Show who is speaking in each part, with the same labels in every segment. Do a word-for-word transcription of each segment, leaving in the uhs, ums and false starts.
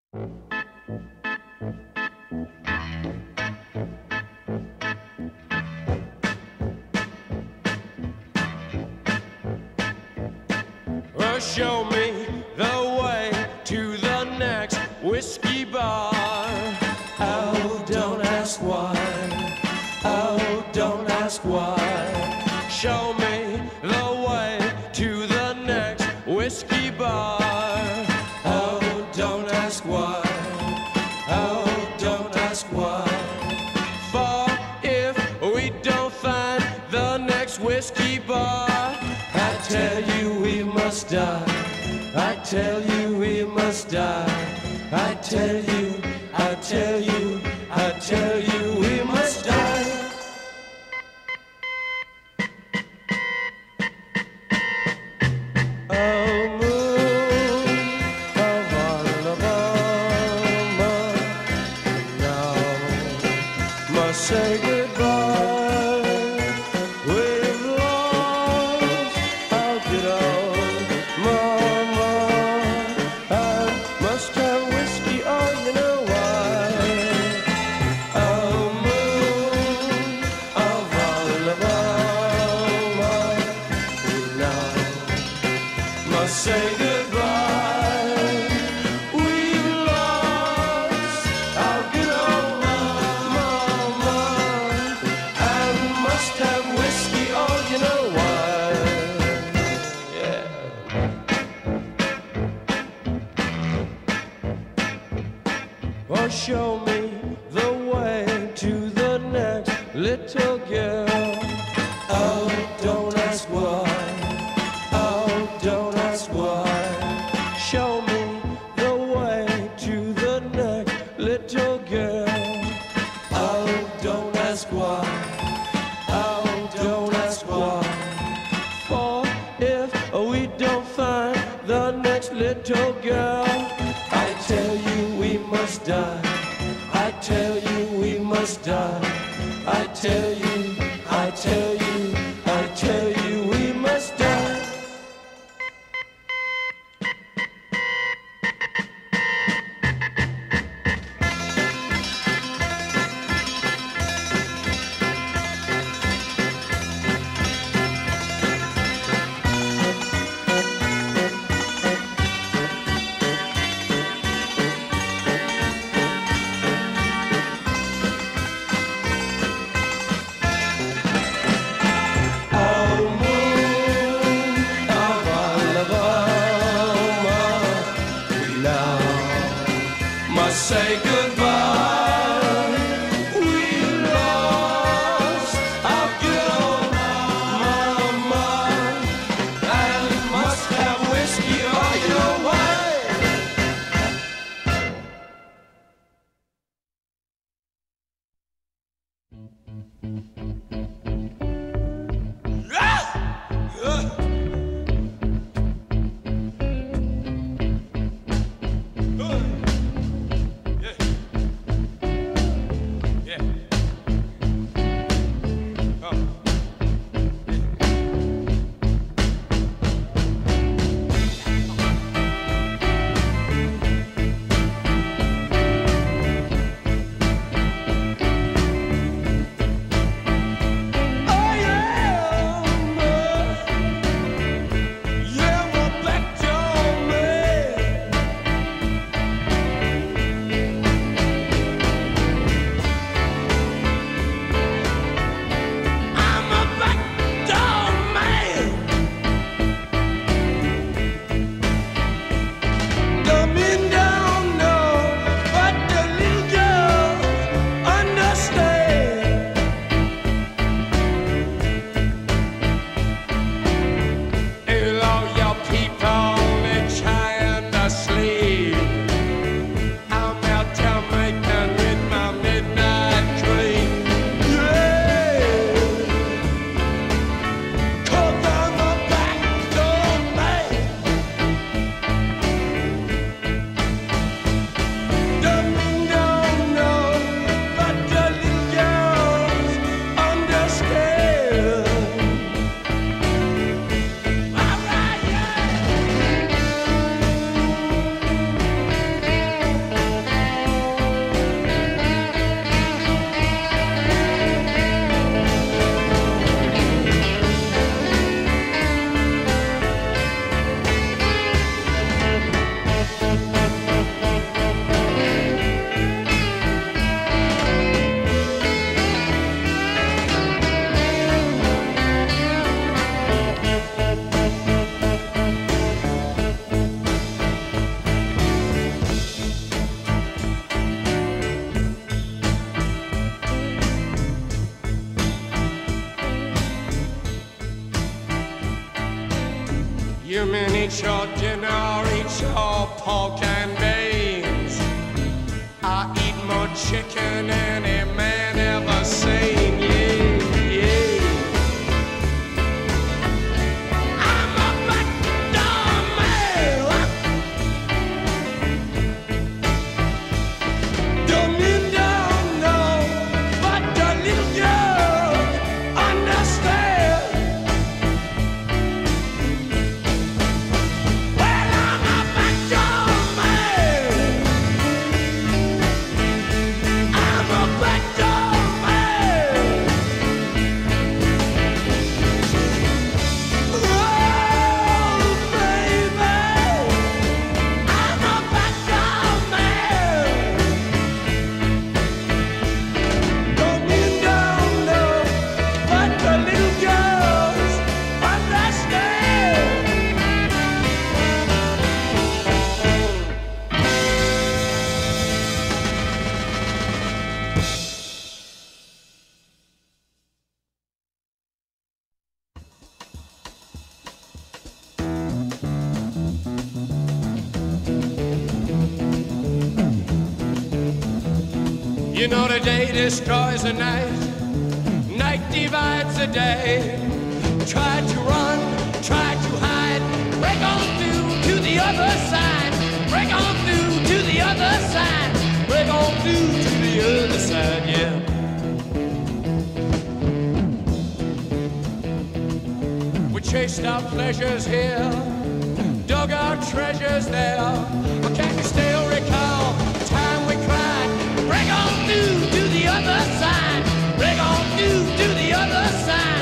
Speaker 1: Well, show me the way to the next whiskey bar. Oh, don't ask why. Oh, don't ask why. Show me the way to the next whiskey bar. Oh, don't ask why. Oh, don't ask why. For if we don't find the next whiskey bar, I tell you we must die. I tell you we must die. I tell you, I tell you, I tell you we must die. Oh, moon of Alabama, now must say goodbye. We've lost our good old mama. I must have whiskey, oh, you know why. Oh, moon of Alabama, now must say goodbye. We've lost our good old mama, and must have whiskey, oh, you know why. Yeah. Well, show me the way to the next little girl. Oh, don't ask why. Oh, don't ask why. Show me the way to the next little girl. Oh, don't ask why. Oh, don't ask why. For if we don't find the next little girl, I tell you we must die. I tell you we must die. I tell you, I tell you, I tell you we must die. Oh, moon of Alabama, we now must say goodbye. We lost our good old mama, and must have whiskey, oh, you know why. Yeah. You mean eat your dinner, eat your pork and beans. I eat more chicken than any man ever seen, yeah, yeah. I'm a backdoor man. Don't you don't know, but the little girls understand. Well, I'm a backdoor man. I'm a backdoor man. Oh, baby, I'm a backdoor man. Don't you don't know, but the little girls understand. You know the day destroys the night, night divides the day. Try to run, try to hide, break on through to the other side, break on through to the other side, break on through to the other side, yeah. We chased our pleasures here, dug our treasures there. But can you still recall the time we cried? Break on through to the other side. Break on through to the other side.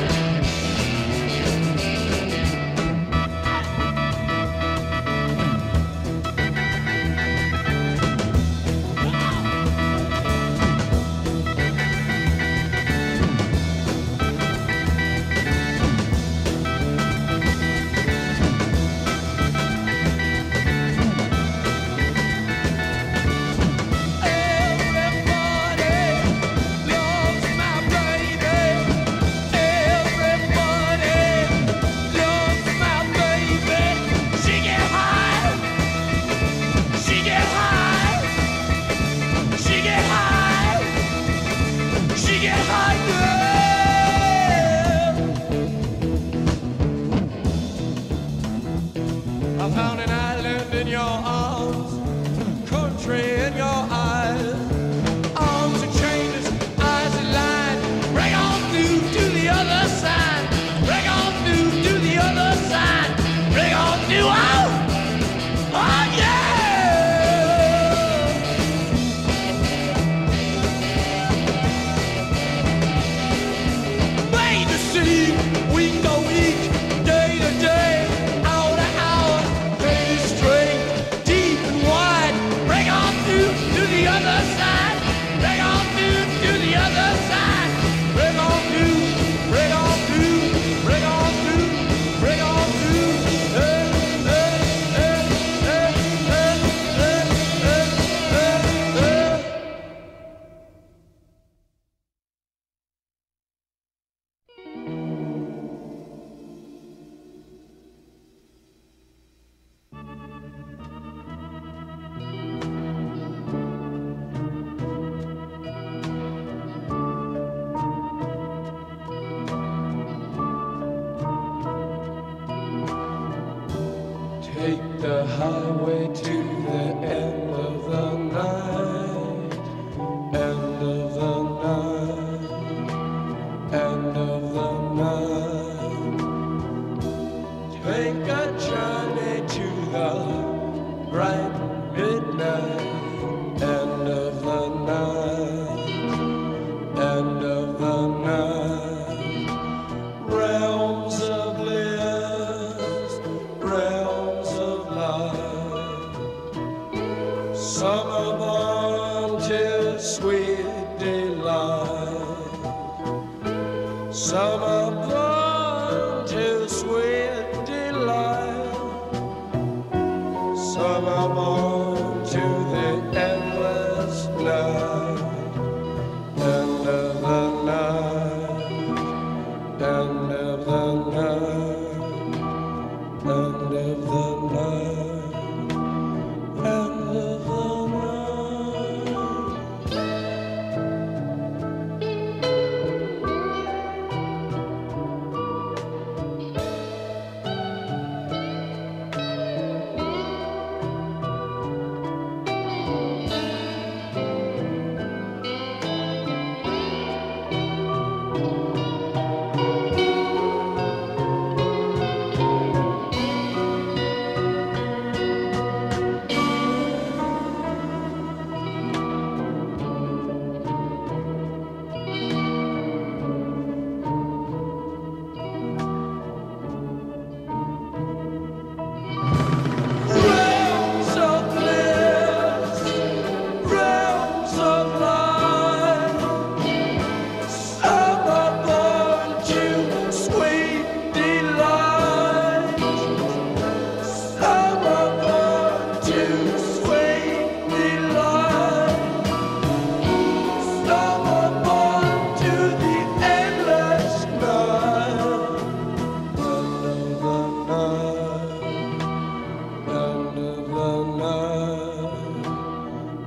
Speaker 1: I found an island in your arms, country in your eyes. Arms are changes, eyes are lined. Break on through to the other side. Break on through to the other side. Break on through, oh, oh yeah. Made to see, we go each day to day. The other side, break on through to the other side, break on through, break on through, break on through, break on through. Hey, hey, hey, hey, hey, hey, hey, hey, hey. Take the highway to the end of the night, end of the night, end of the night. Take a journey to the bright midnight, end of the night, end of the night. Realms of bliss, realms of light. Some are born to sweet delight. Some are born to sweet delight. Some are born to the endless night. End of the night, end of the night, end of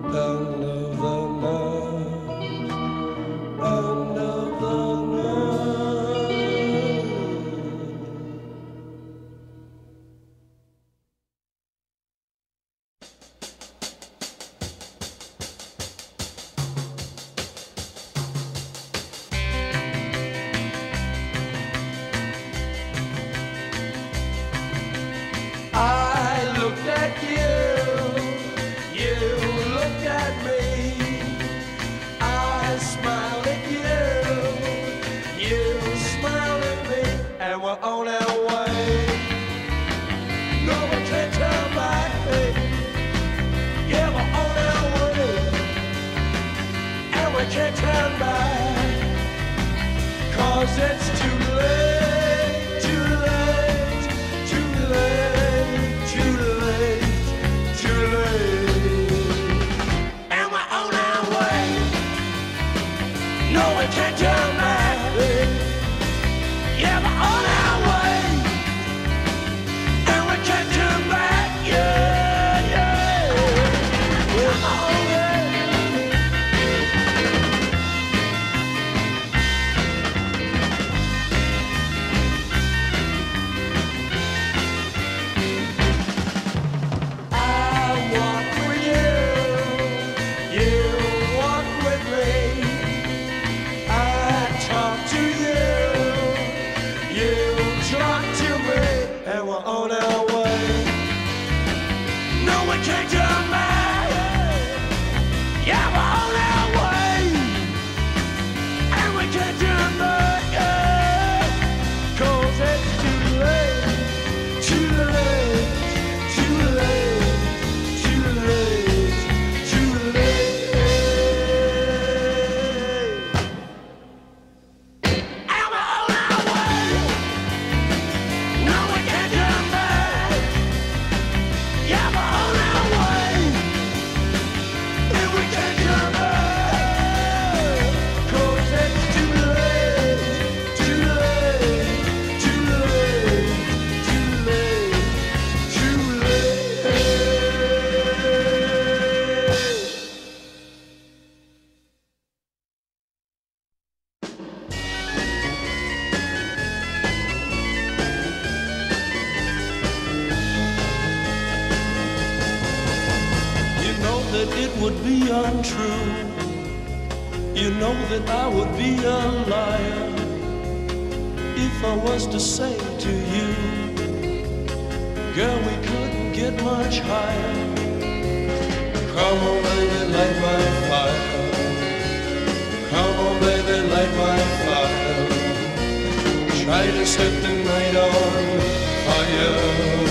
Speaker 1: end of the night, end of the night. I looked at you, you looked at me. I smiled at you, you smiled at me, and we're on our way. No one can turn back, hey. Yeah, we're on our way, and we can't turn back, 'cause it's too late, too late, too late, too late, too late. And we're on our way. No, we can't turn back. Yeah, we're on our way. And we can't turn back. Yeah, yeah. We're on it. That it would be untrue. You know that I would be a liar if I was to say to you, girl, we couldn't get much higher. Come on, baby, light my fire. Come on, baby, light my fire. Try to set the night on fire.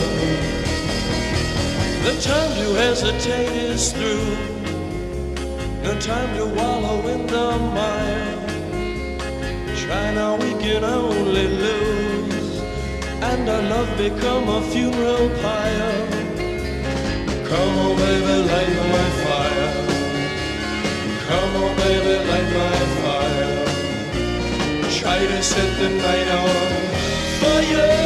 Speaker 1: The time to hesitate is through. No time to wallow in the mire. Try now, we can only lose, and our love become a funeral pyre. Come on, baby, light my fire. Come on, baby, light my fire. Try to set the night on fire.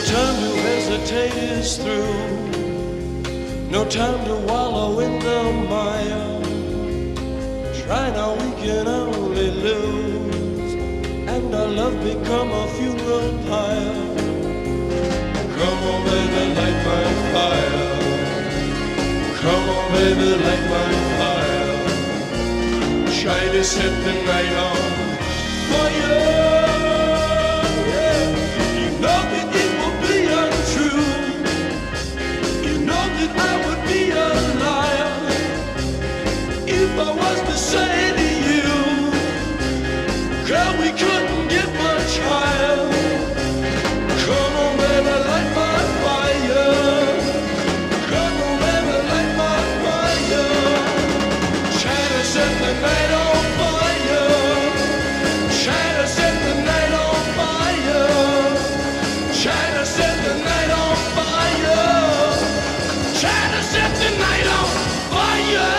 Speaker 1: time to hesitate is through. No time to wallow in the mire. Try now, we can only lose, and our love become a funeral pyre. Come on, baby, light my fire. Come on, baby, light my fire. Try to set the night on fire. Yeah. You know that it will be untrue. You know that I would be a liar if I was to say to you, girl, we couldn't get much higher. Come on, baby, light my fire. Come on, baby, light my fire. Try to set the night on fire. Try to set the night on fire. Try to set the night on fire. Try to set the night on fire.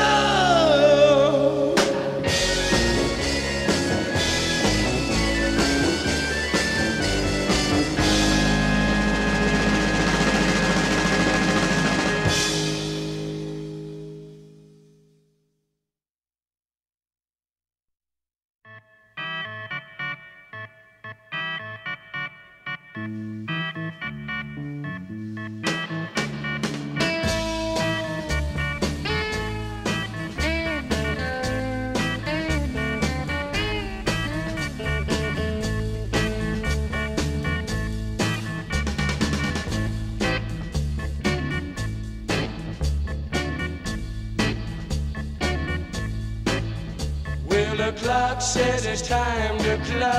Speaker 1: The clock says it's time to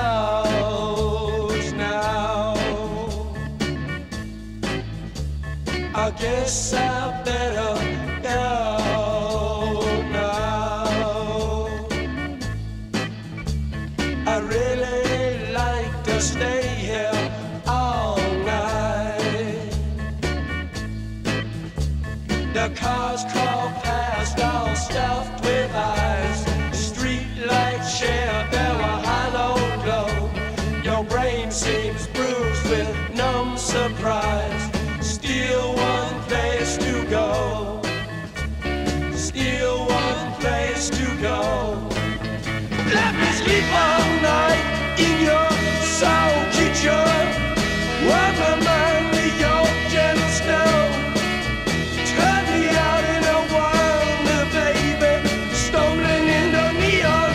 Speaker 1: close now. I guess I better go now. I really like to stay here all night. The cars crawl past all stuffed with eyes. Lights share their hollow glow. Your brain seems bruised with numb surprise. Still one place to go. Still one place to go. Let me sleep all night in your soul kitchen. Warm my mind with your gentle snow. Turn me out in a wonder, baby. Stumbling in the neon.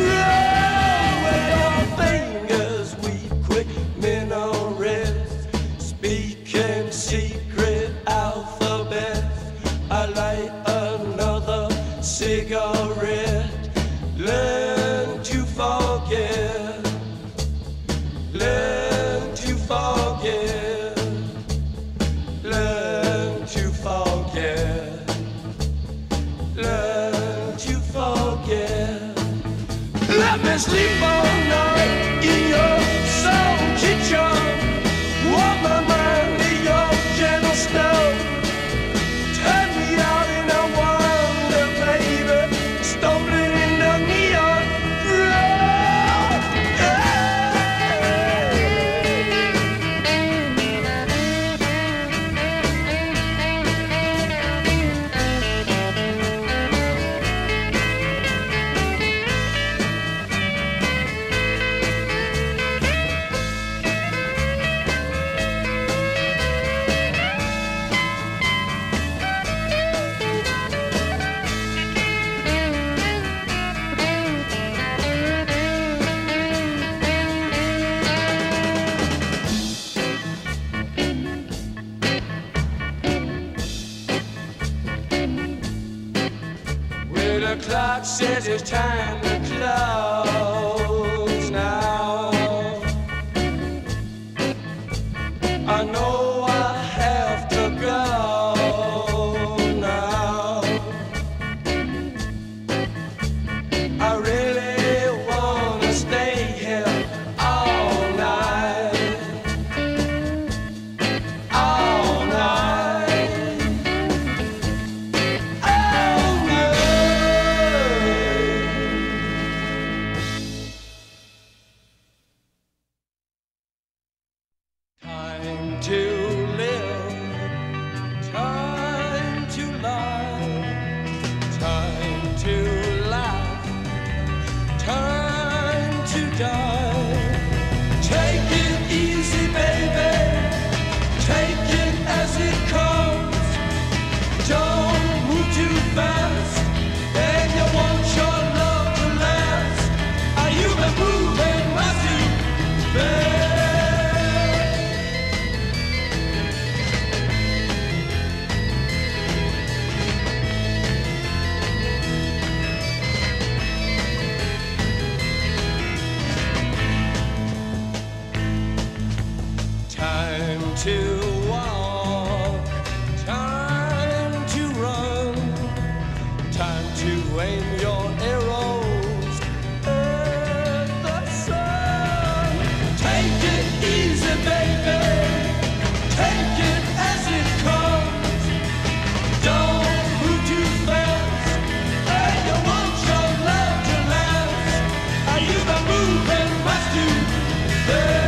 Speaker 1: Speaking secret alphabet, I light another cigarette. Learn to forget. Learn to forget. Learn to forget. Learn to forget. Let me sleep all night in your soul kitchen. Warm my mind with your gentle snow. Turn me out in a wonder, baby. Stumbling in the neon glow. The clock says it's time to close now. I know I have to go now. I really wanna stay here all night. All night. All night. to live, time to lie, time to laugh, time to die. Take it easy, baby, take it as it comes. Don't move too fast, and you want your love to last. Are you been moving much too fast? Time to walk, time to run, time to aim your arrows at the sun. Take it easy, baby, take it as it comes. Don't move too fast, and you want your love to last. Are you been moving much too fast?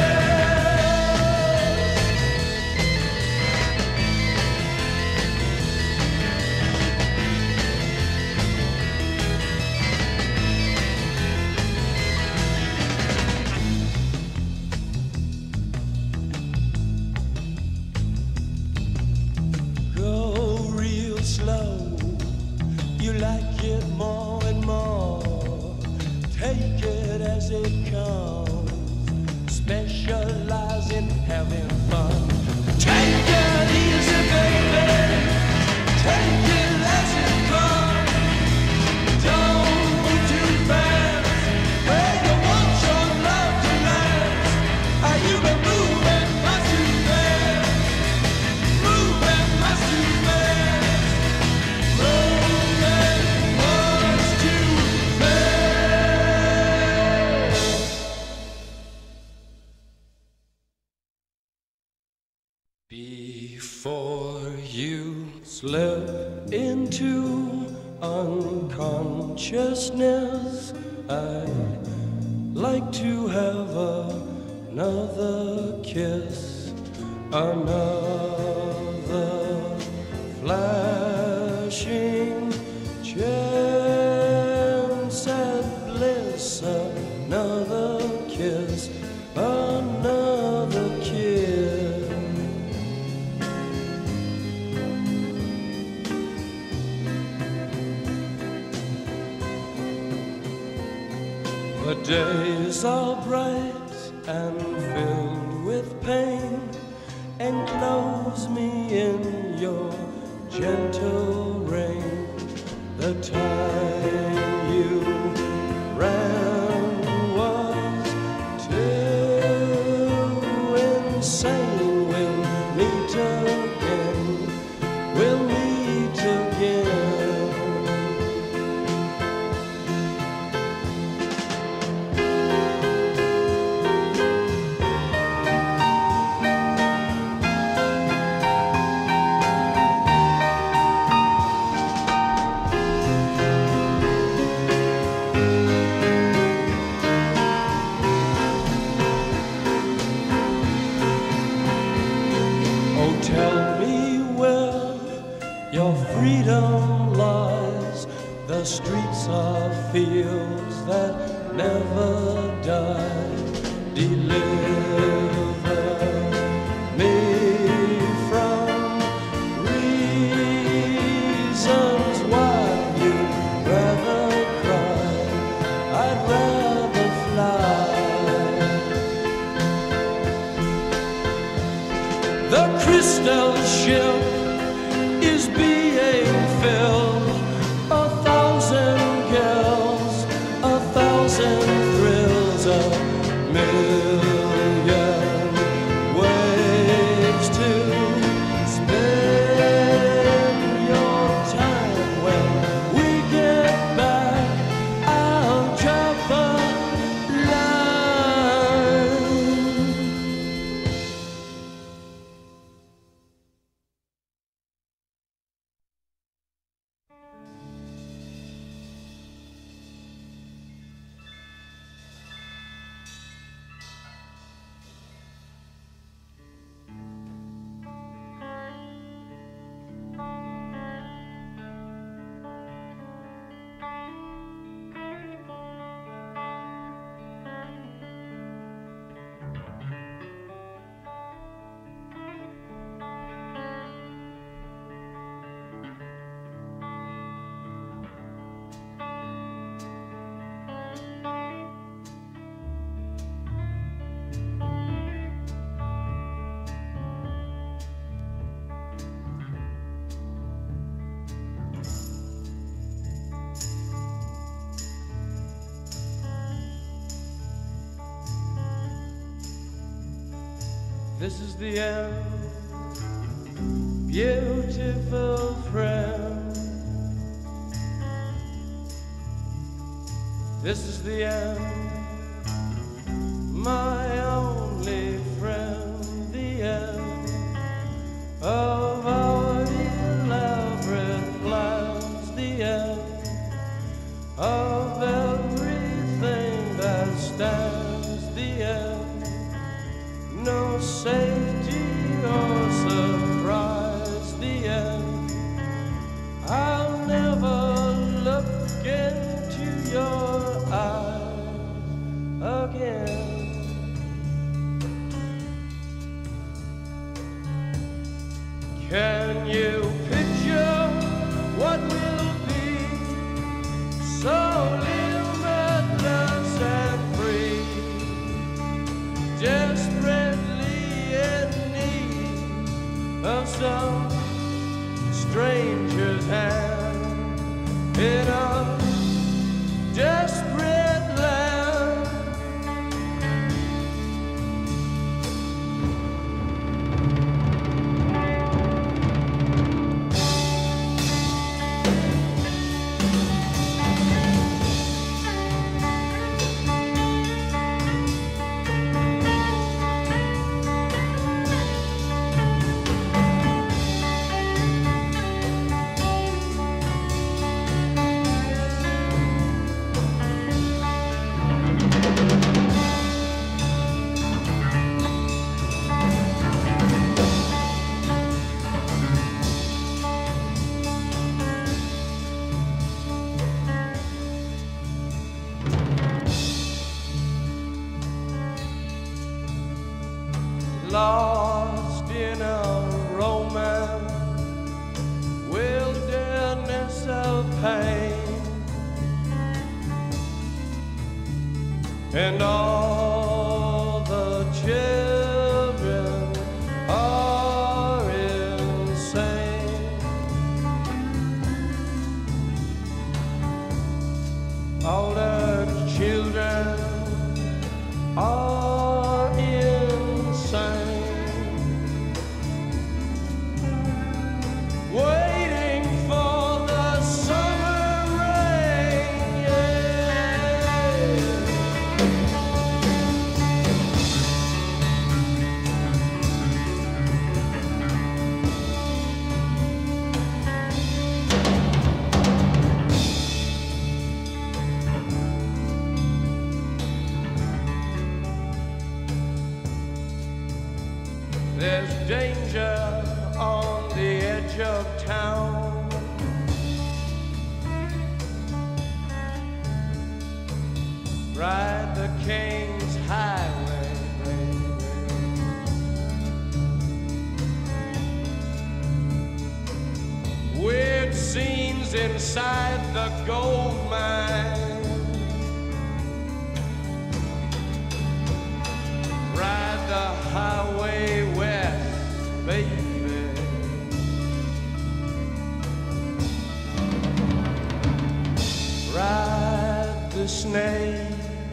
Speaker 1: Slow, you like it more and more. Take it as it comes. Specialize in having fun. Take it easy, baby, take it as it comes. Don't move too fast, when you want your love to last. Are you been moving much too fast? Moving much too fast. Before you slip into unconsciousness, I'd like to have another kiss, another flashing chance at bliss, another kiss, another kiss. The days are bright and filled with pain. Enclose me in your gentle rain. The time you ran was too insane. We'll meet again, we'll meet again. Tell me where your freedom lies. The streets are fields that never die. Deliver me from reasons why you'd rather cry. I'd rather fly. The crystal ship is being filled. A thousand girls, a thousand thrills, a million ways to spend your time. When we get back, I'll drop a line. This is the end, beautiful friend. This is the end, my only friend, the end of our elaborate plans, the end of everything that stands, the end, no safety or surprise, the end. I'll never look into your eyes again. Can you picture what will be so limitless and free, desperately in need of some stranger's hand in a desperate land? Lost in a romance, wilderness of pain, and all the children are insane. All the children are insane. Waiting for the summer rain, yeah. There's danger on the edge of town. Ride the King's Highway, baby. Weird scenes inside the gold mine. Ride the highway west, baby. Ride the snake,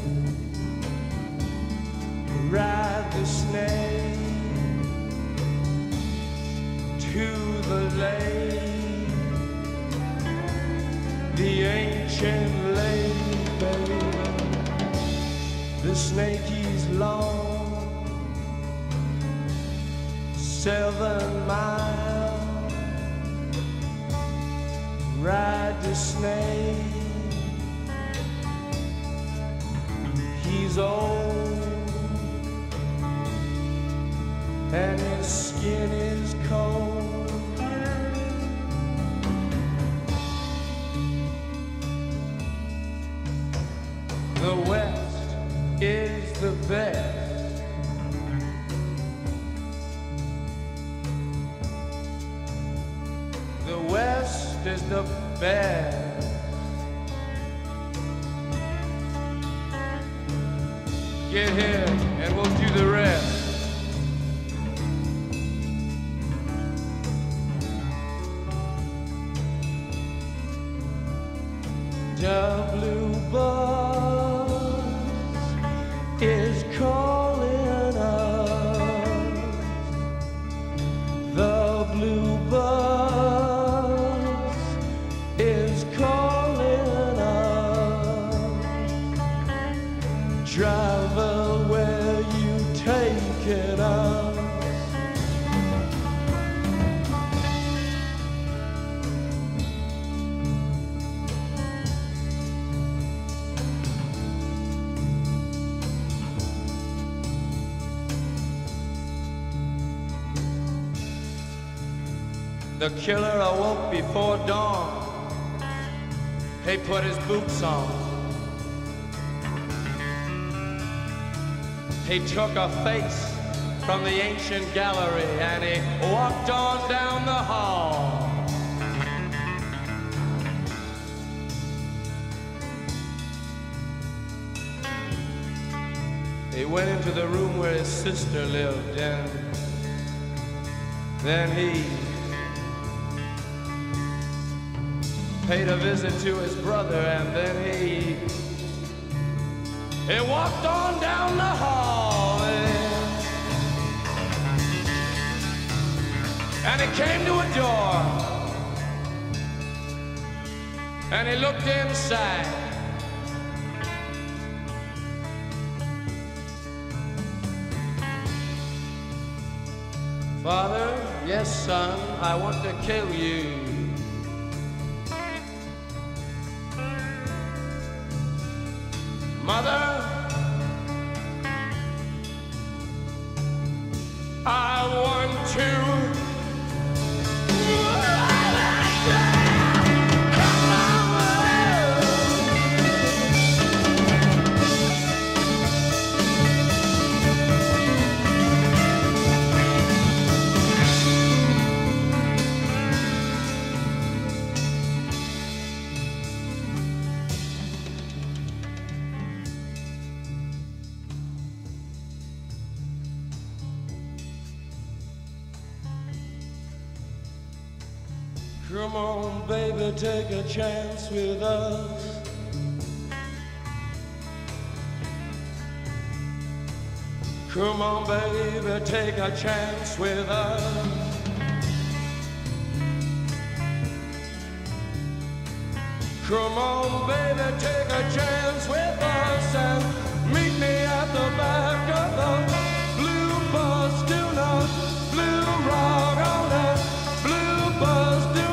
Speaker 1: ride the snake to the lake, the ancient lake, baby. The snake is long, seven miles. Ride the snake. He's old and his skin is cold. The West is the best. The West is the best. Get here and we'll do the rest. The blue bus is calling us. taking us. The killer awoke before dawn. He put his boots on. He took a face from the ancient gallery and he walked on down the hall. He went into the room where his sister lived, and then he paid a visit to his brother, and then he he walked on down the hall, and, and he came to a door, and he looked inside. Father, yes, son, I want to kill you. Mother, I want to. Come on, baby, take a chance with us. Come on, baby, take a chance with us. Come on, baby, take a chance with us and meet me at the back of the blue bus. Do not blue rock on that blue bus. Do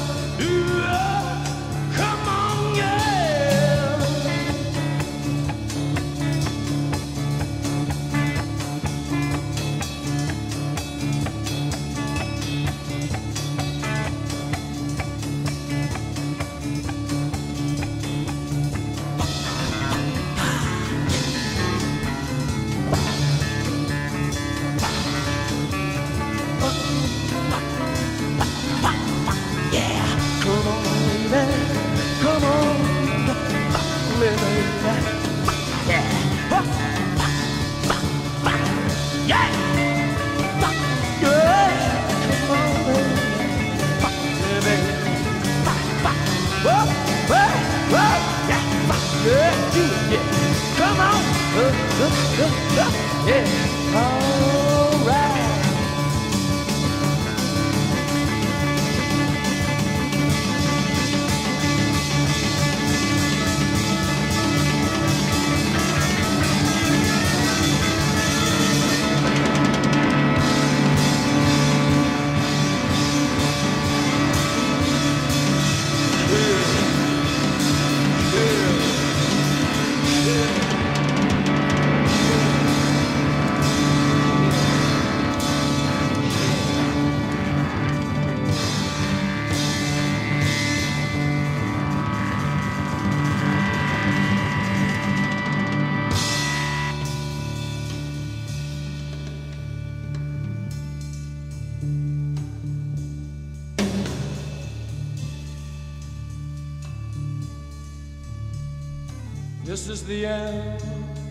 Speaker 1: this is the end,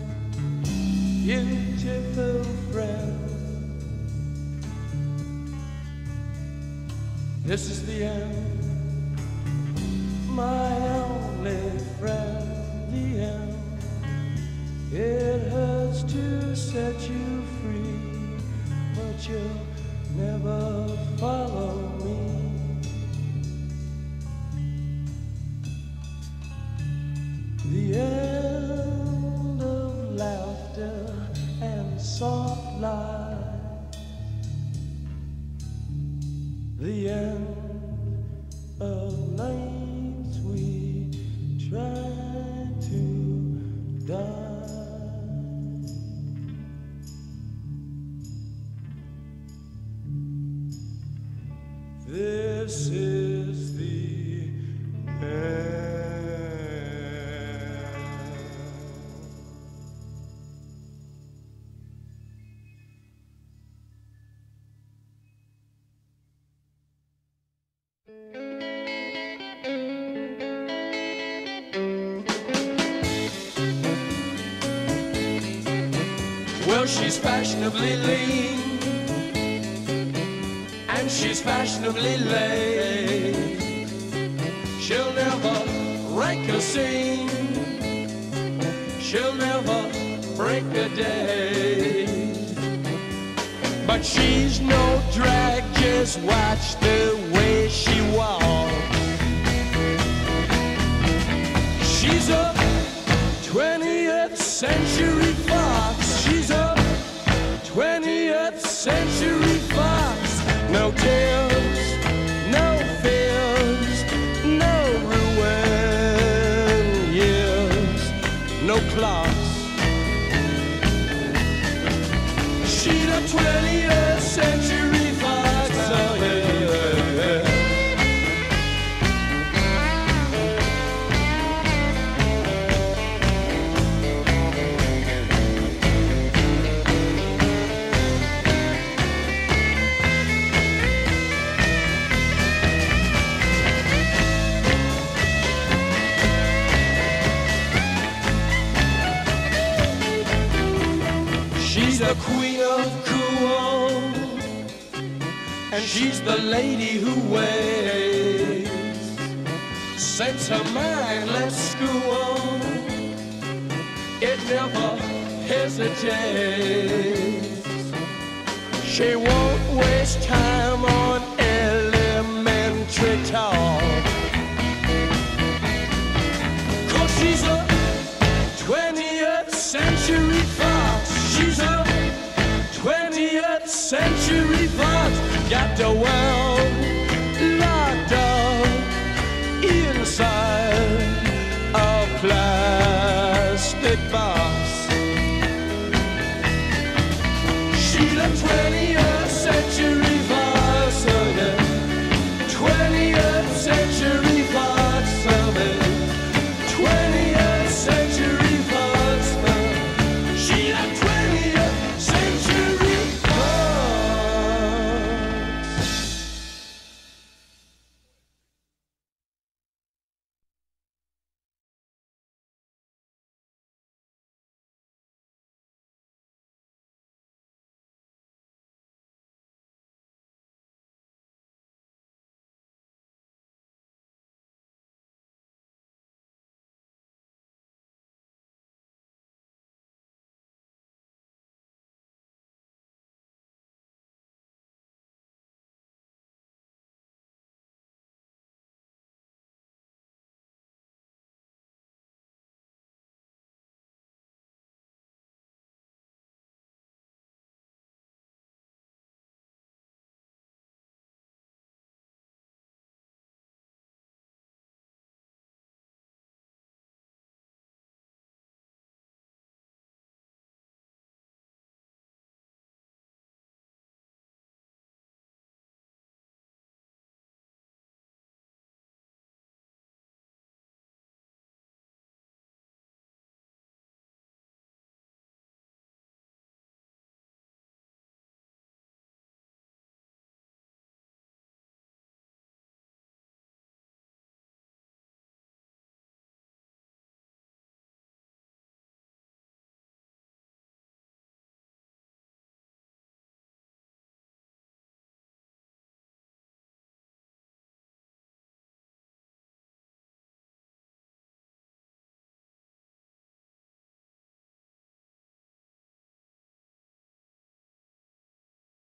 Speaker 1: beautiful friend. This is the end, my only friend. The end. It hurts to set you free, but you'll never follow me. The end of laughter and soft light. the end of nights we try to die. This is the end. Well, she's fashionably lean, and she's fashionably late. She'll never rank a scene, she'll never break a day. But she's no drag, just watch the way she walks. She's a twentieth century fox. She's a twentieth century fox. No tears, no fears, no ruin years, no clocks. She's a twentieth century fox. Oh, yeah. She's the queen of cool, and she's the lady who waits. Sets her mind, let's school. It never hesitates. She won't waste time on elementary talk, 'cause she's a twentieth century fox. She's a twentieth century fox. Got the world